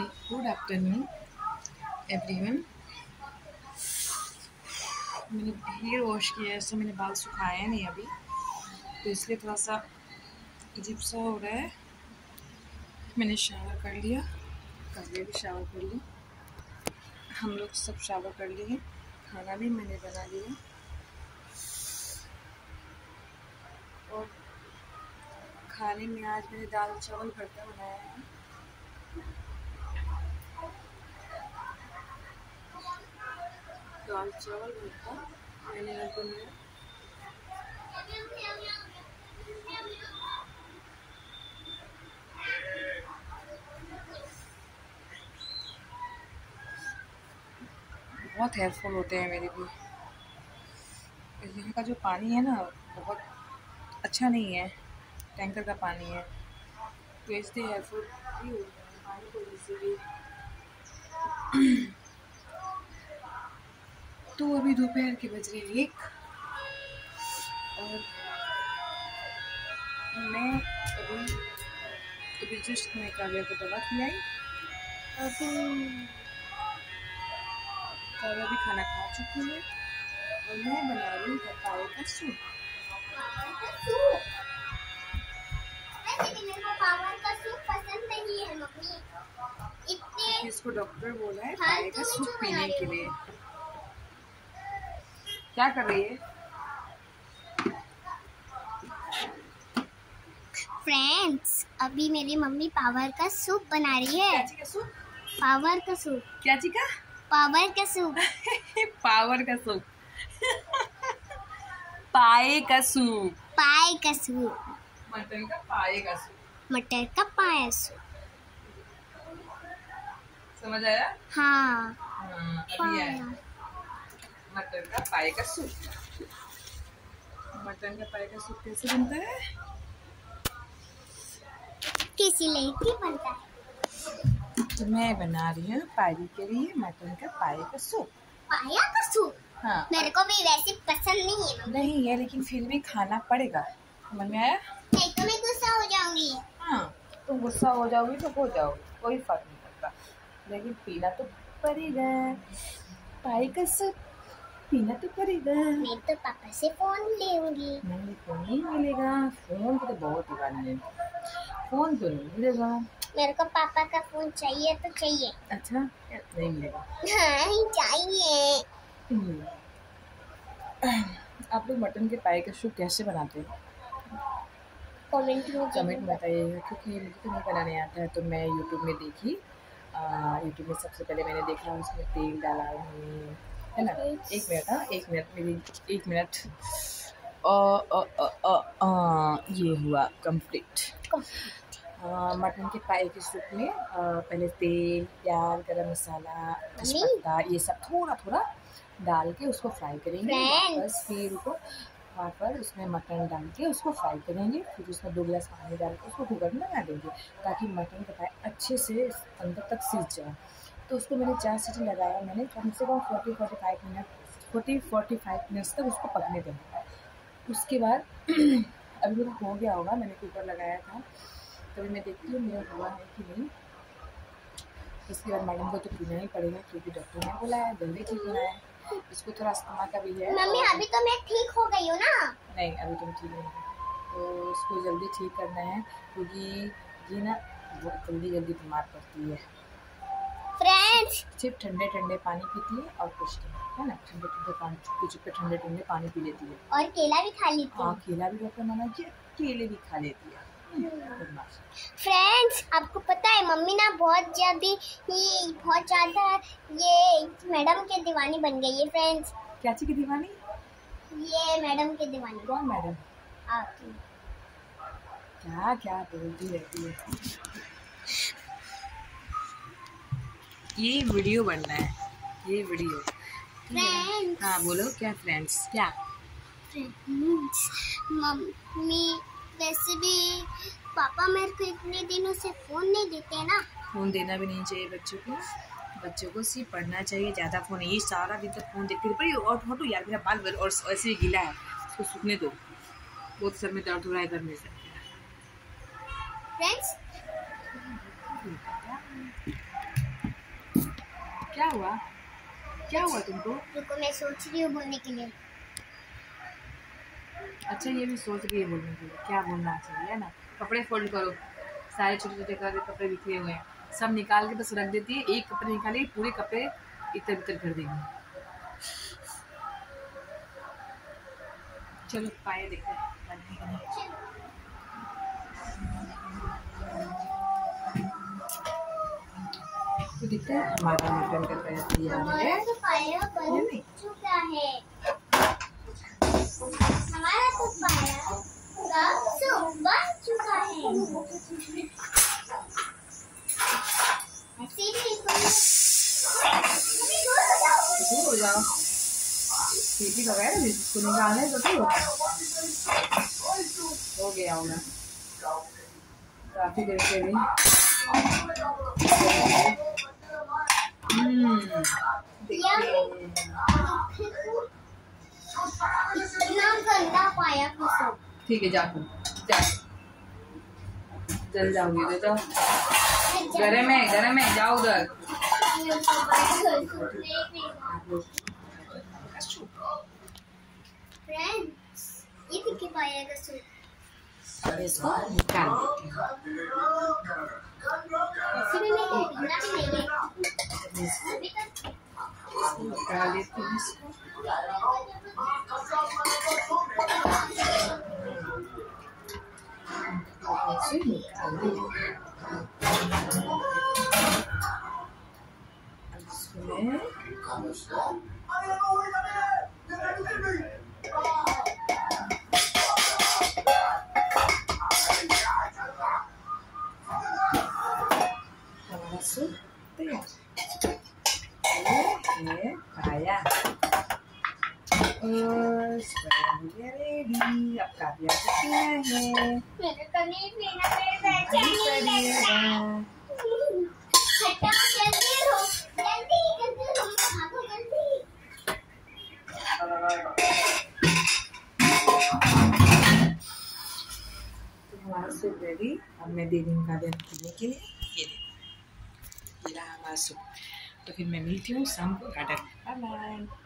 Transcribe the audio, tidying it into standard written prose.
Good afternoon everyone. मैंने hair wash किया है, ऐसा मैंने बाल सुखाया नहीं अभी, तो इसलिए थोड़ा सा अजीब सा हो रहा है। मैंने शावर कर लिया, कपड़े भी शावर कर ली, हम लोग सब शावर कर लिए, खाना भी मैंने बना लिया और खाने में आज मैंने दाल चावल भरता बनाया है। दाल चावल भरता मैंने आज बनाया। बहुत हेयरफॉल होते हैं मेरे भी। यहाँ का जो पानी है ना बहुत अच्छा नहीं है, टैंकर का पानी है, तो इसलिए हेयरफॉल भी होता है पानी को वजह भी। तो अभी दोपहर के बज रहे 1 और मैं अभी जस्ट मैं काव्या को दवा खिलाई। काव्या भी खाना खा चुकी है और मैं बना रही हूँ पपाया का सूप। पावर का सूप पसंद नहीं है मम्मी, इसको डॉक्टर बोला है पाए का सूप पीने के लिए। क्या कर रही है? फ्रेंड्स, अभी मेरी मम्मी पावर का सूप बना रही है। क्या चीज का सूप? पावर का सूप। क्या चीज का? पावर का सूप। पावर का सूप। पाए का सूप। पाए का सूप। मटन का पाए का सूप। मटर का पाया सूप। समझ आया? हाँ, अभी आया। मटन का पाए का सूप। मटन का पाए का सूप कैसे बनता है? किसी लेके बनता है। तो मैं बना रही हूँ पारी के लिए मटन का पाए का सूप। पाया का सूप? हाँ। मेरे को भी वैसे पसंद नहीं है। नहीं है, लेकिन फिर भी खाना पड़ेगा। समझ में आया? नहीं तो मैं गुस्सा हो जाऊंगी। हाँ, तुम गुस्सा हो जाओगी तो हो जाओ, कोई फर्क नहीं पड़ता, लेकिन पीना तो पड़ेगा। पाए का सूप पीना तो पड़ेगा। मैं तो पापा से फोन लूंगी। नहीं तो नहीं मिलेगा, फोन तो बहुत दीवानी है, फोन तो नहीं मिलेगा। मेरे को पापा का फोन चाहिए तो चाहिए। अच्छा, नहीं मिलेगा। हाँ, चाहिए। आप लोग मटन के पाए का सूप कैसे बनाते हैं? कमेंट में बताइएगा, क्योंकि मुझे तो नहीं बनाने आता है, तो मैं यूट्यूब में देखी। यूट्यूब में सबसे पहले मैंने देखा उसमें तेल डाला है ना। 1 मिनट, हाँ 1 मिनट, मेरी 1 मिनट। ये हुआ कंप्लीट। मटन के पाए के सूप में पहले तेल, प्याज, गरम मसाला, तेजपत्ता, ये सब थोड़ा थोड़ा डाल के उसको फ्राई करेंगे। वापस फिर वापस उसमें मटन डाल के उसको फ्राई करेंगे। फिर उसमें 2 गिलास पानी डाल के उसको कुकर में लगा देंगे, ताकि मटन का पाए अच्छे से अंदर तक सीज जाए। तो उसको मैंने 4 सीटी लगाया, मैंने कम से कम 40-45 मिनट्स तक उसको पकने देंगे। उसके बाद अभी मेरा हो गया होगा, मैंने कुकर लगाया था, तभी मैं देखती हूँ मेरा हुआ है कि नहीं। उसके बाद मैडम को तो पीना ही पड़ेगा, क्योंकि डॉक्टर ने बोला है, जल्दी ठीक होना है। इसको थोड़ा अस्थमा का भी है। मम्मी, अभी तो मैं ठीक हो गई हूँ ना? नहीं, अभी तुम ठीक नहीं है, तो उसको जल्दी ठीक करना है, क्योंकि ये ना बहुत जल्दी बीमार पड़ती है। फ्रेंड्स, सिर्फ ठंडे पानी पीती है और कुछ नहीं, है ना। ठंडे पानी, चुपके ठंडे पानी पी लेती है और केला भी खा लेती है। हाँ, केला भी डॉक्टर मना किया, केले भी खा लेती है। फ्रेंड्स, आपको पता है मम्मी ना बहुत ज्यादा ये मैडम के दीवानी बन गई है। फ्रेंड्स, क्या चीज की दीवानी? ये मैडम के दीवानी। कौन मैडम? आपकी। क्या बोलती रहती है। ये वीडियो बनना है, ये वीडियो। फ्रेंड्स, हाँ बोलो, क्या फ्रेंड्स? क्या फ्रेंड्स, मम्मी वैसे भी पापा मेरे को इतने दिनों से फोन नहीं देते ना। फोन देना भी नहीं चाहिए बच्चों को सिर्फ पढ़ना चाहिए। ज़्यादा फोन, ये सारा दिन तक फोन देखते रहे। और हटो यार, मेरा बाल और ऐसे ही गीला है, उसको सूखने दो, बहुत सर में दर्द हो रहा है गर्मी से। फ्रेंड्स, क्या हुआ? क्या हुआ तुमको? रुको, मैं सोच रही हूँ बोलने के लिए। अच्छा, ये भी सोच रही है बोलने के लिए, क्या बोलना चाहिए, है ना? कपड़े फोल्ड करो, सारे छोटे छोटे कपड़े बिखरे हुए हैं, सब निकाल के बस रख देती है। एक कपड़े निकालेगी, पूरे कपड़े इतर बितर कर देगी। चलो पाए देखते हैं। तो दिखता है हमारा मटन का पाया तैयार है। हमारा तो पाया बन चुका है। हमारा तो पाया का सूप बन चुका है। दूर हो जाओ, सीटी लगाया ना, इसको निकालने तो ठीक हो गया होगा काफी देर से भी। इतना गंदा पाया का सूप। ठीक है, जाओ जल जाओगी तो जाओ, गरम है, जाओ उधर। फ्रेंड्स, ये देखिए पाया का सूप। इसको निकाल देते हैं। ऐसे भी मैं ढीला भी नहीं है। निकाल लेते हैं इसको। ऐसे निकाल देते हैं। ये पाया और रेडी। अब काव्या को पीना है। मेरे को नहीं पीना, मेरे पैसे नहीं लगता। हटाओ, जल्दी हो, जल्दी भागो जल्दी। तो हमारा सूप रेडी। अब मैं दे दूँ काव्या को पीने के लिए। ये रहा हमारा सूप। तो फिर मैं मिलती हूँ शाम को गार्डन में। Bye bye.